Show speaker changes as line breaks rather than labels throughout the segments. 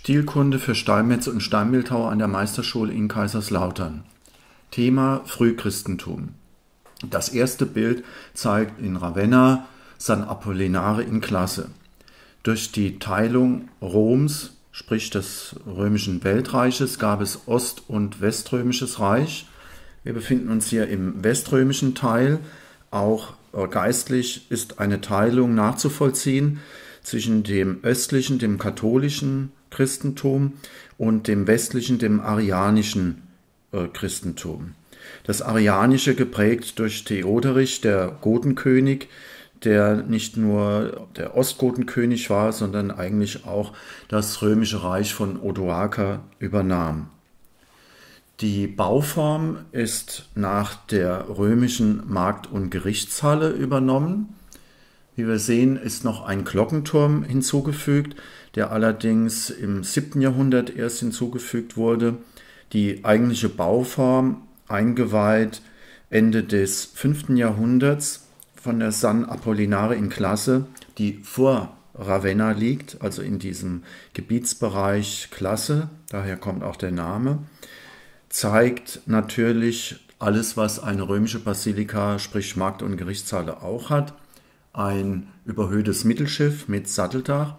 Stilkunde für Steinmetze und Steinbildhauer an der Meisterschule in Kaiserslautern. Thema Frühchristentum. Das erste Bild zeigt in Ravenna San Apollinare in Klasse. Durch die Teilung Roms, sprich des römischen Weltreiches, gab es Ost- und Weströmisches Reich. Wir befinden uns hier im weströmischen Teil. Auch geistlich ist eine Teilung nachzuvollziehen zwischen dem östlichen, dem katholischen Christentum und dem westlichen, dem arianischen Christentum. Das Arianische geprägt durch Theoderich, der Gotenkönig, der nicht nur der Ostgotenkönig war, sondern eigentlich auch das römische Reich von Odoaker übernahm. Die Bauform ist nach der römischen Markt- und Gerichtshalle übernommen. Wie wir sehen, ist noch ein Glockenturm hinzugefügt, der allerdings im 7. Jahrhundert erst hinzugefügt wurde. Die eigentliche Bauform eingeweiht Ende des 5. Jahrhunderts von der San Apollinare in Klasse, die vor Ravenna liegt, also in diesem Gebietsbereich Klasse, daher kommt auch der Name, zeigt natürlich alles, was eine römische Basilika, sprich Markt- und Gerichtshalle auch hat. Ein überhöhtes Mittelschiff mit Satteldach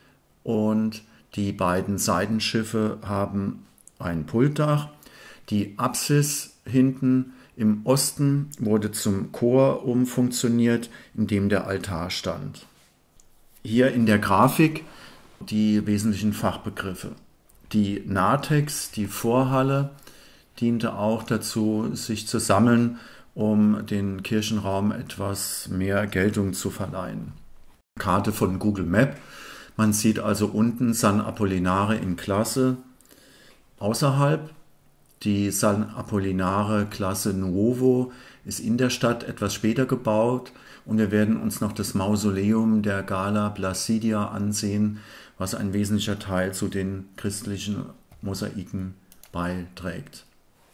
und die beiden Seitenschiffe haben ein Pultdach. Die Apsis hinten im Osten wurde zum Chor umfunktioniert, in dem der Altar stand. Hier in der Grafik die wesentlichen Fachbegriffe. Die Narthex, die Vorhalle, diente auch dazu, sich zu sammeln, um den Kirchenraum etwas mehr Geltung zu verleihen. Karte von Google Map. Man sieht also unten San Apollinare in Klasse. Außerhalb die San Apollinare Klasse Nuovo ist in der Stadt etwas später gebaut und wir werden uns noch das Mausoleum der Gala Placidia ansehen, was ein wesentlicher Teil zu den christlichen Mosaiken beiträgt.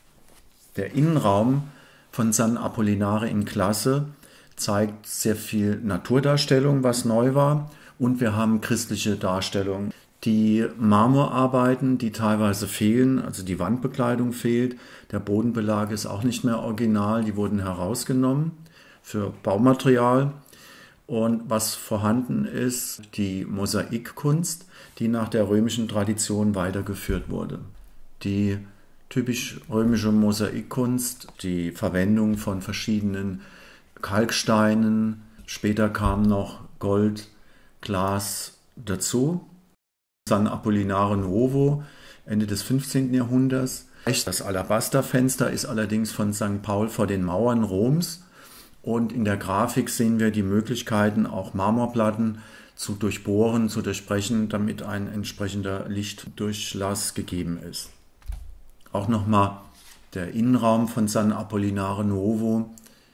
Der Innenraum von San Apollinare in Klasse zeigt sehr viel Naturdarstellung, was neu war, und wir haben christliche Darstellung. Die Marmorarbeiten, die teilweise fehlen, also die Wandbekleidung fehlt, der Bodenbelag ist auch nicht mehr original, die wurden herausgenommen für Baumaterial. Und was vorhanden ist, die Mosaikkunst, die nach der römischen Tradition weitergeführt wurde. Die typisch römische Mosaikkunst, die Verwendung von verschiedenen Kalksteinen, später kam noch Gold, Glas dazu. San Apollinare Nuovo, Ende des 15. Jahrhunderts. Das Alabasterfenster ist allerdings von St. Paul vor den Mauern Roms. Und in der Grafik sehen wir die Möglichkeiten, auch Marmorplatten zu durchbohren, zu durchbrechen, damit ein entsprechender Lichtdurchlass gegeben ist. Auch nochmal der Innenraum von San Apollinare Nuovo.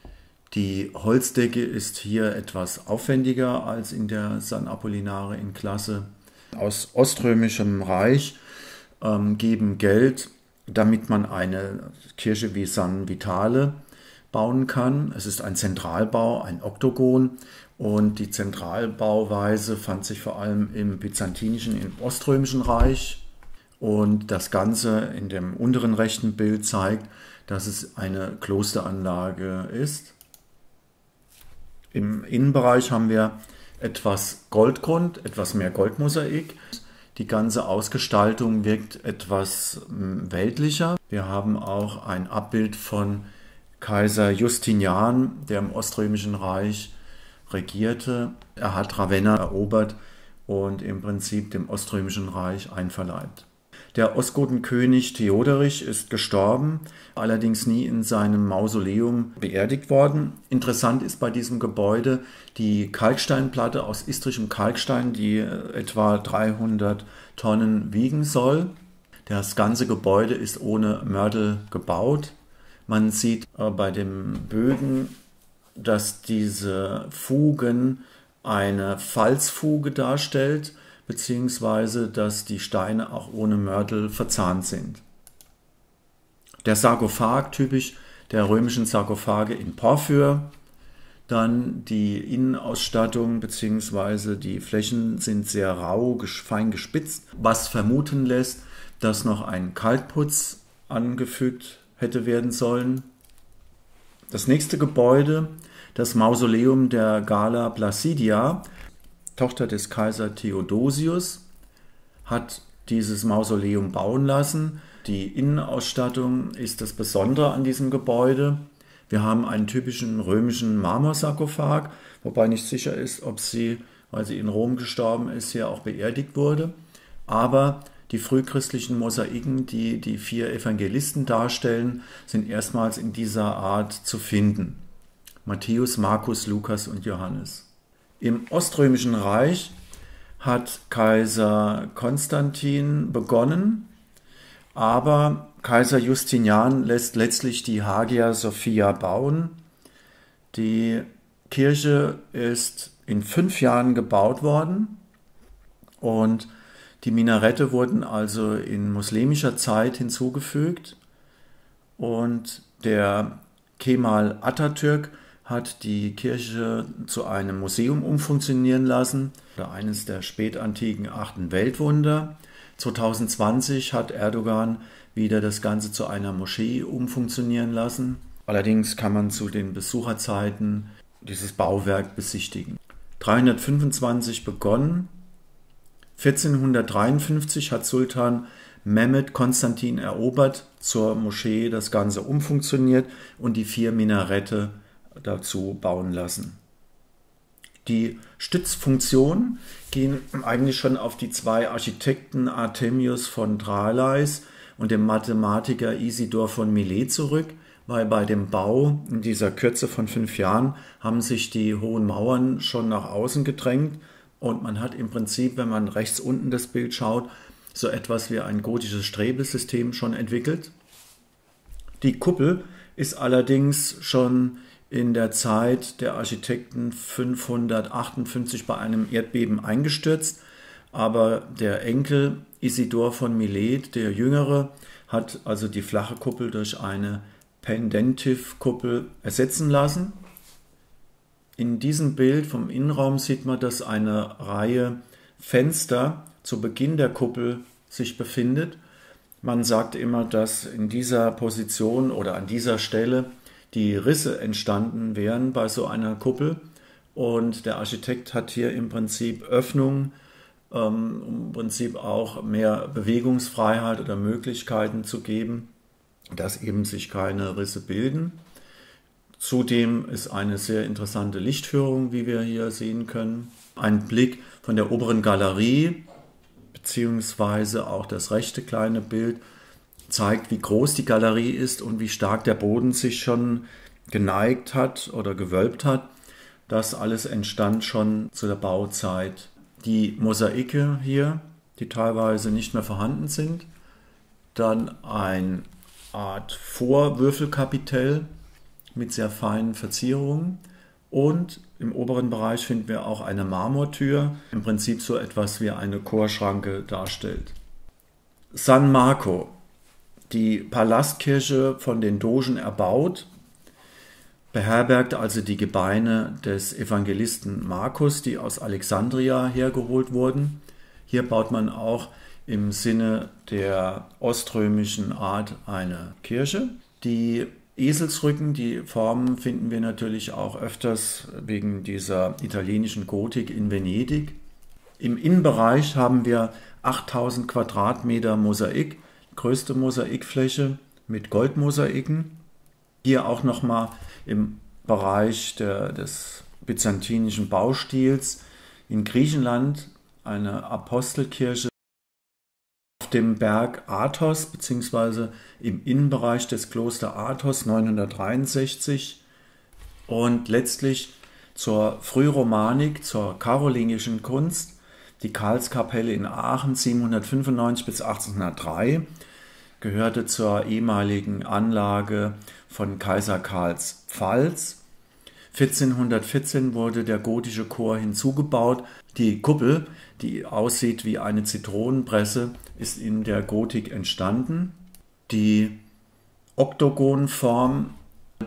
Die Holzdecke ist hier etwas aufwendiger als in der San Apollinare in Klasse. Aus oströmischem Reich geben Geld, damit man eine Kirche wie San Vitale bauen kann. Es ist ein Zentralbau, ein Oktogon, und die Zentralbauweise fand sich vor allem im byzantinischen, im oströmischen Reich. Und das Ganze in dem unteren rechten Bild zeigt, dass es eine Klosteranlage ist. Im Innenbereich haben wir etwas Goldgrund, etwas mehr Goldmosaik. Die ganze Ausgestaltung wirkt etwas weltlicher. Wir haben auch ein Abbild von Kaiser Justinian, der im Oströmischen Reich regierte. Er hat Ravenna erobert und im Prinzip dem Oströmischen Reich einverleibt. Der Ostgotenkönig Theoderich ist gestorben, allerdings nie in seinem Mausoleum beerdigt worden. Interessant ist bei diesem Gebäude die Kalksteinplatte aus istrischem Kalkstein, die etwa 300 Tonnen wiegen soll. Das ganze Gebäude ist ohne Mörtel gebaut. Man sieht bei dem Bögen, dass diese Fugen eine Falzfuge darstellt, beziehungsweise dass die Steine auch ohne Mörtel verzahnt sind. Der Sarkophag, typisch der römischen Sarkophage in Porphyr, Dann die Innenausstattung bzw. die Flächen sind sehr rau, fein gespitzt, was vermuten lässt, dass noch ein Kalkputz angefügt hätte werden sollen. Das nächste Gebäude, das Mausoleum der Galla Placidia, Tochter des Kaiser Theodosius, hat dieses Mausoleum bauen lassen. Die Innenausstattung ist das Besondere an diesem Gebäude. Wir haben einen typischen römischen Marmorsarkophag, wobei nicht sicher ist, ob sie, weil sie in Rom gestorben ist, hier auch beerdigt wurde. Aber die frühchristlichen Mosaiken, die die 4 Evangelisten darstellen, sind erstmals in dieser Art zu finden. Matthäus, Markus, Lukas und Johannes. Im Oströmischen Reich hat Kaiser Konstantin begonnen, aber Kaiser Justinian lässt letztlich die Hagia Sophia bauen. Die Kirche ist in 5 Jahren gebaut worden und die Minarette wurden also in muslimischer Zeit hinzugefügt und der Kemal Atatürk hat die Kirche zu einem Museum umfunktionieren lassen, oder eines der spätantiken 8. Weltwunder. 2020 hat Erdogan wieder das Ganze zu einer Moschee umfunktionieren lassen. Allerdings kann man zu den Besucherzeiten dieses Bauwerk besichtigen. 325 begonnen. 1453 hat Sultan Mehmed Konstantin erobert, zur Moschee das Ganze umfunktioniert und die 4 Minarette dazu bauen lassen. Die Stützfunktionen gehen eigentlich schon auf die 2 Architekten Artemius von Tralles und dem Mathematiker Isidor von Milet zurück, weil bei dem Bau in dieser Kürze von 5 Jahren haben sich die hohen Mauern schon nach außen gedrängt und man hat im Prinzip, wenn man rechts unten das Bild schaut, so etwas wie ein gotisches Strebesystem schon entwickelt. Die Kuppel ist allerdings schon in der Zeit der Architekten 558 bei einem Erdbeben eingestürzt, aber der Enkel Isidor von Milet, der Jüngere, hat also die flache Kuppel durch eine Pendentif-Kuppel ersetzen lassen. In diesem Bild vom Innenraum sieht man, dass eine Reihe Fenster zu Beginn der Kuppel sich befindet. Man sagt immer, dass in dieser Position oder an dieser Stelle die Risse entstanden wären bei so einer Kuppel und der Architekt hat hier im Prinzip Öffnungen, im Prinzip auch mehr Bewegungsfreiheit oder Möglichkeiten zu geben, dass eben sich keine Risse bilden. Zudem ist eine sehr interessante Lichtführung, wie wir hier sehen können. Ein Blick von der oberen Galerie, beziehungsweise auch das rechte kleine Bild, zeigt, wie groß die Galerie ist und wie stark der Boden sich schon geneigt hat oder gewölbt hat. Das alles entstand schon zu der Bauzeit. Die Mosaike hier, die teilweise nicht mehr vorhanden sind. Dann eine Art Vorwürfelkapitell mit sehr feinen Verzierungen. Und im oberen Bereich finden wir auch eine Marmortür, im Prinzip so etwas wie eine Chorschranke darstellt. San Marco, die Palastkirche von den Dogen erbaut, beherbergt also die Gebeine des Evangelisten Markus, die aus Alexandria hergeholt wurden. Hier baut man auch im Sinne der oströmischen Art eine Kirche. Die Eselsrücken, die Formen finden wir natürlich auch öfters wegen dieser italienischen Gotik in Venedig. Im Innenbereich haben wir 8000 Quadratmeter Mosaik, größte Mosaikfläche mit Goldmosaiken. Hier auch nochmal im Bereich des byzantinischen Baustils in Griechenland eine Apostelkirche auf dem Berg Athos bzw. im Innenbereich des Kloster Athos 963 und letztlich zur Frühromanik, zur karolingischen Kunst, die Karlskapelle in Aachen 795 bis 1803, gehörte zur ehemaligen Anlage von Kaiser Karls Pfalz. 1414 wurde der gotische Chor hinzugebaut. Die Kuppel, die aussieht wie eine Zitronenpresse, ist in der Gotik entstanden. Die Oktogonform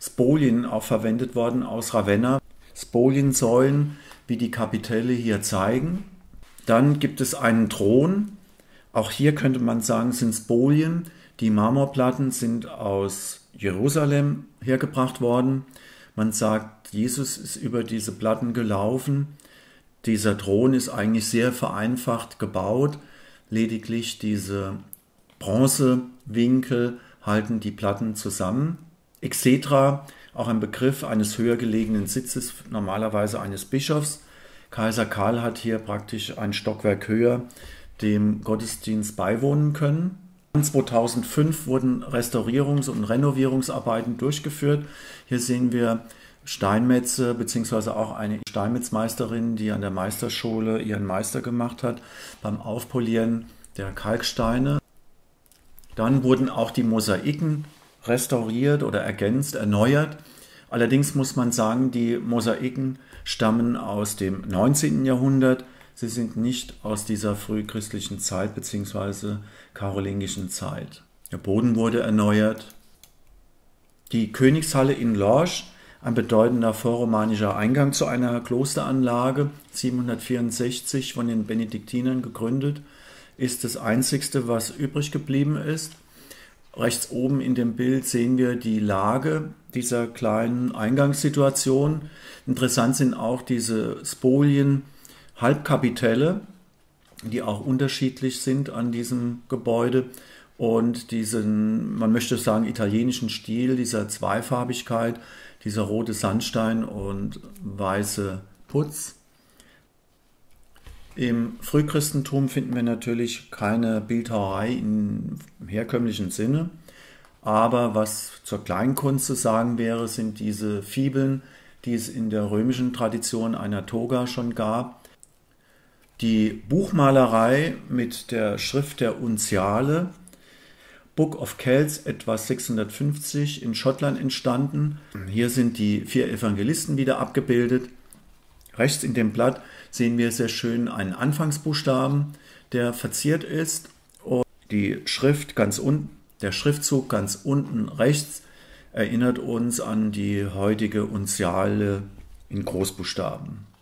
Spolien auch verwendet worden aus Ravenna. Spoliensäulen, wie die Kapitelle hier zeigen. Dann gibt es einen Thron. Auch hier könnte man sagen, sind Spolien. Die Marmorplatten sind aus Jerusalem hergebracht worden. Man sagt, Jesus ist über diese Platten gelaufen. Dieser Thron ist eigentlich sehr vereinfacht gebaut. Lediglich diese Bronzewinkel halten die Platten zusammen. Exedra, auch ein Begriff eines höher gelegenen Sitzes, normalerweise eines Bischofs. Kaiser Karl hat hier praktisch ein Stockwerk höher dem Gottesdienst beiwohnen können. 2005 wurden Restaurierungs- und Renovierungsarbeiten durchgeführt. Hier sehen wir Steinmetze bzw. auch eine Steinmetzmeisterin, die an der Meisterschule ihren Meister gemacht hat beim Aufpolieren der Kalksteine. Dann wurden auch die Mosaiken restauriert oder ergänzt, erneuert. Allerdings muss man sagen, die Mosaiken stammen aus dem 19. Jahrhundert. Sie sind nicht aus dieser frühchristlichen Zeit bzw. karolingischen Zeit. Der Boden wurde erneuert. Die Königshalle in Lorsch, ein bedeutender vorromanischer Eingang zu einer Klosteranlage, 764 von den Benediktinern gegründet, ist das einzigste, was übrig geblieben ist. Rechts oben in dem Bild sehen wir die Lage dieser kleinen Eingangssituation. Interessant sind auch diese Spolien-Halbkapitelle, die auch unterschiedlich sind an diesem Gebäude und diesen, man möchte sagen, italienischen Stil, dieser Zweifarbigkeit, dieser rote Sandstein und weiße Putz. Im Frühchristentum finden wir natürlich keine Bildhauerei im herkömmlichen Sinne, aber was zur Kleinkunst zu sagen wäre, sind diese Fibeln, die es in der römischen Tradition einer Toga schon gab. Die Buchmalerei mit der Schrift der Unziale, Book of Kells, etwa 650 in Schottland entstanden. Hier sind die 4 Evangelisten wieder abgebildet. Rechts in dem Blatt sehen wir sehr schön einen Anfangsbuchstaben, der verziert ist. Und die Schrift ganz unten, der Schriftzug ganz unten rechts erinnert uns an die heutige Unziale in Großbuchstaben.